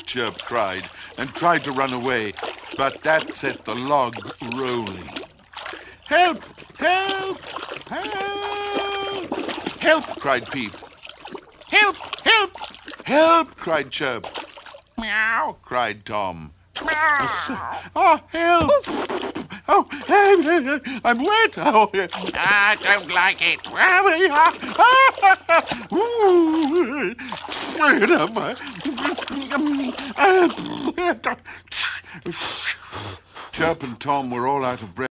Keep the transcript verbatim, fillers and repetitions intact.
Chirp cried, and tried to run away, but that set the log rolling. Help! Help! Help! Help! Cried Peep. Help! Help! Help! Cried Chirp. Meow! Cried Tom. Meow! Oh, help! Oh, I'm wet! Oh, I don't like it. Chirp and Tom were all out of breath.